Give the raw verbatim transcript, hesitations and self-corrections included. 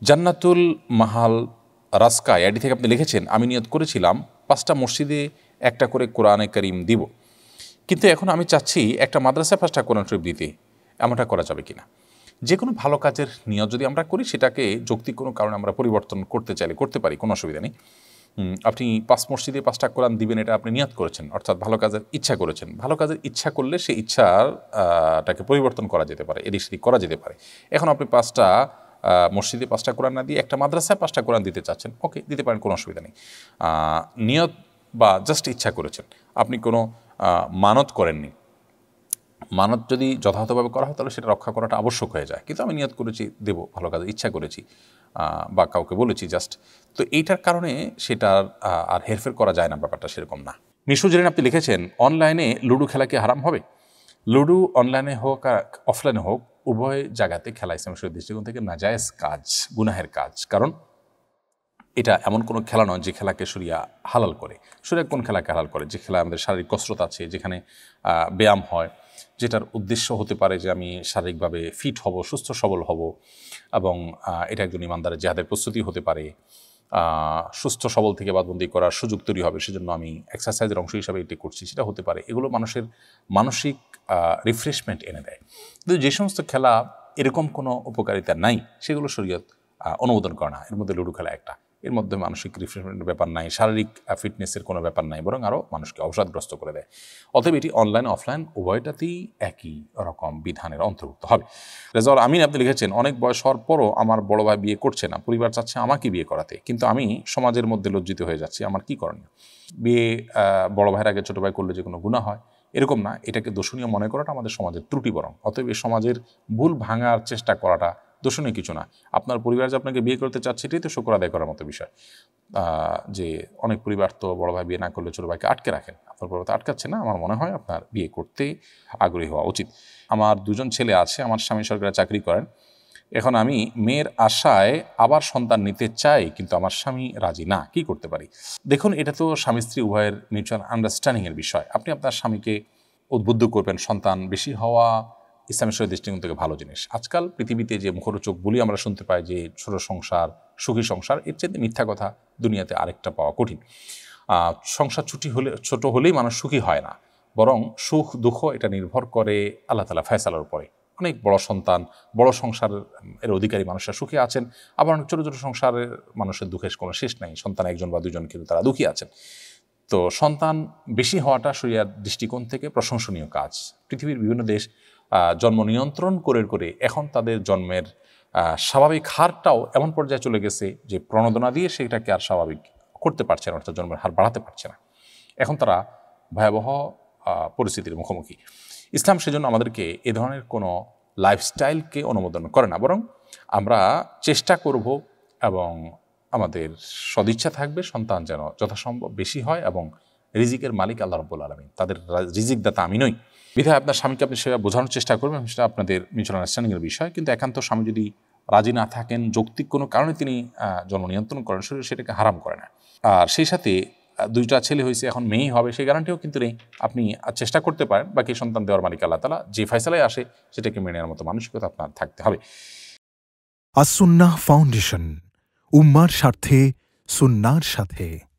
জান্নাতুল মাহাল রাস্কা ID থেকে আপনি লিখেছেন, আমি নিয়ত করেছিলাম পাঁচটা মসজিদে একটা করে কোরআনে কারিম দিব, কিন্তু এখন আমি চাচ্ছি একটা মাদ্রাসায় পাঁচটা কোরআন শরীফ দিতে, এমনটা করা যাবে কিনা? যে কোনো ভালো কাজের নিয়ত যদি আমরা করি সেটাকে যৌক্তিক কোনো কারণে আমরা পরিবর্তন করতে চাইলে করতে পারি, কোনো অসুবিধা নেই। আপনি পাঁচ মসজিদে পাঁচটা কোরআন দিবেন, এটা আপনি নিয়ত করেছেন, অর্থাৎ ভালো কাজের ইচ্ছা করেছেন। ভালো কাজের ইচ্ছা করলে সেই ইচ্ছাটাকে পরিবর্তন করা যেতে পারে, এদিক সেদিক করা যেতে পারে। এখন আপনি পাঁচটা মসজিদে পাঁচটা কোরআন না দিয়ে একটা মাদ্রাসায় পাঁচটা কোরআন দিতে চাচ্ছেন, ওকে, দিতে পারেন, কোনো অসুবিধা নেই। নিয়ত বা জাস্ট ইচ্ছা করেছেন, আপনি কোনো মানত করেননি। মানত যদি যথাযথভাবে করা হয় তাহলে সেটা রক্ষা করাটা আবশ্যক হয়ে যায়, কিন্তু আমি নিয়ত করেছি দেব, ভালো কাজে ইচ্ছা করেছি বা কাউকে বলেছি জাস্ট, তো এইটার কারণে সেটার আর হেরফের করা যায় না, ব্যাপারটা সেরকম না। মিশু জেরিন আপনি লিখেছেন, অনলাইনে লুডো খেলা কি হারাম হবে? লুডো অনলাইনে হোক আর অফলাইনে হোক উভয় জায়গাতে খেলা ইসলামের শরীয়তের দৃষ্টিকোণ থেকে নাজায়েজ কাজ, গুনাহের কাজ। কারণ এটা এমন কোনো খেলা নয় যে খেলাকে শরিয়া হালাল করে। শরিয়া কোন খেলাকে হালাল করে? যে খেলা আমাদের শারীরিক কসরত আছে, যেখানে ব্যায়াম হয়, যেটার উদ্দেশ্য হতে পারে যে আমি শারীরিকভাবে ফিট হব, সুস্থ সবল হব, এবং এটা একজন ইমানদারের জিহাদের প্রস্তুতি হতে পারে, সুস্থ সবল থেকে বাদবন্দি করার সুযোগ তৈরি হবে, সেজন্য আমি এক্সারসাইজের অংশ হিসাবে এটি করছি, সেটা হতে পারে। এগুলো মানুষের মানসিক রিফ্রেশমেন্ট এনে দেয়। কিন্তু যে সমস্ত খেলা এরকম কোনো উপকারিতা নাই সেগুলো শরীয়ত অনুমোদন করে না। এর মধ্যে লুডো খেলা একটা, এর মধ্যে মানসিক রিফ্রেশমেন্টের ব্যাপার নাই, শারীরিক ফিটনেসের কোনো ব্যাপার নাই, বরং আরও মানুষকে অবসাদগ্রস্ত করে দেয়। অতএব এটি অনলাইন অফলাইন উভয়টাতেই একই রকম বিধানের অন্তর্ভুক্ত হবে। রেজাউল আমিন আপনি লিখেছেন, অনেক বয়স হওয়ার পরও আমার বড় ভাই বিয়ে করছে না, পরিবার চাচ্ছে আমাকে বিয়ে করাতে, কিন্তু আমি সমাজের মধ্যে লজ্জিত হয়ে যাচ্ছি, আমার কি করণীয়? বিয়ে বড় ভাইয়ের আগে ছোটো ভাই করলে যে কোনো গুনাহ হয় এরকম না, এটাকে দোষণীয় মনে করাটা আমাদের সমাজের ত্রুটি বরং। অতএব এই সমাজের ভুল ভাঙার চেষ্টা করাটা দোষণীয় কিছু না। আপনার পরিবার যে আপনাকে বিয়ে করতে চাচ্ছে এটাই তো শুকর আদায় করার মতো বিষয়। যে অনেক পরিবার তো বড় ভাই বিয়ে না করলে ছোটো ভাইকে আটকে রাখেন, আপনার পরিবার তো আটকাচ্ছে না। আমার মনে হয় আপনার বিয়ে করতে আগ্রহী হওয়া উচিত। আমার দুজন ছেলে আছে, আমার স্বামী সরকারি চাকরি করেন। এখন আমি মেয়ের আশায় আবার সন্তান নিতে চাই, কিন্তু আমার স্বামী রাজি না, কি করতে পারি? দেখুন, এটা তো স্বামী স্ত্রী উভয়ের মিউচুয়াল আন্ডারস্ট্যান্ডিংয়ের বিষয়। আপনি আপনার স্বামীকে উদ্বুদ্ধ করবেন, সন্তান বেশি হওয়া ইসলামের শরীয়তের দৃষ্টিকোণ থেকে ভালো জিনিস। আজকাল পৃথিবীতে যে মুখরোচক বলি আমরা শুনতে পাই যে ছোট সংসার সুখী সংসার, এর চেয়ে মিথ্যা কথা দুনিয়াতে আরেকটা পাওয়া কঠিন। সংসার ছুটি হলে ছোট হলেই মানুষ সুখী হয় না, বরং সুখ দুঃখ এটা নির্ভর করে আল্লাহ তাআলা ফয়সালার উপরে। অনেক বড় সন্তান, বড় সংসারের অধিকারী মানুষরা সুখী আছেন, আবার অনেক ছোটো ছোটো সংসারের মানুষের দুঃখের কোনো শেষ নেই। সন্তান একজন বা দুজন, কিন্তু তারা দুঃখী আছেন। তো সন্তান বেশি হওয়াটা শরিয়ার দৃষ্টিকোণ থেকে প্রশংসনীয় কাজ। পৃথিবীর বিভিন্ন দেশ জন্ম নিয়ন্ত্রণ করে করে এখন তাদের জন্মের স্বাভাবিক হারটাও এমন পর্যায়ে চলে গেছে যে প্রণোদনা দিয়ে সেটাকে আর স্বাভাবিক করতে পারছে না, অর্থাৎ জন্মের হার বাড়াতে পারছে না। এখন তারা ভয়াবহ পরিস্থিতির মুখোমুখি। ইসলাম সেজন্য আমাদেরকে এ ধরনের কোনো লাইফস্টাইলকে অনুমোদন করে না, বরং আমরা চেষ্টা করব এবং আমাদের সদিচ্ছা থাকবে সন্তান যেন যথাসম্ভব বেশি হয়, এবং রিজিকের মালিক আল্লাহ রাব্বুল আলামিন, তাদের রিজিক দাতা আমি নই। বিধায় আপনার স্বামীকে আপনি সেটা বোঝানোর চেষ্টা করবেন, সেটা আপনাদের মিউচুয়াল আন্ডারস্ট্যান্ডিংয়ের বিষয়। কিন্তু একান্ত স্বামী যদি রাজি না থাকেন, যৌক্তিক কোনো কারণে তিনি জন্ম নিয়ন্ত্রণ করেন, সেটাকে হারাম করে না। আর সেই সাথে দুইটা ছেলে হয়েছে, এখন মেয়েই হবে সেই গ্যারান্টিও কিন্তু নেই। আপনি চেষ্টা করতে পারেন, বাকি সন্তান দেওয়ার মালিক আল্লাহ তাআলা, যে ফয়সালায় আসে সেটাকে মেনে নেওয়ার মতো মানসিকতা আপনার থাকতে হবে। আস-সুন্নাহ ফাউন্ডেশন, উম্মার স্বার্থে সুন্নাহর সাথে।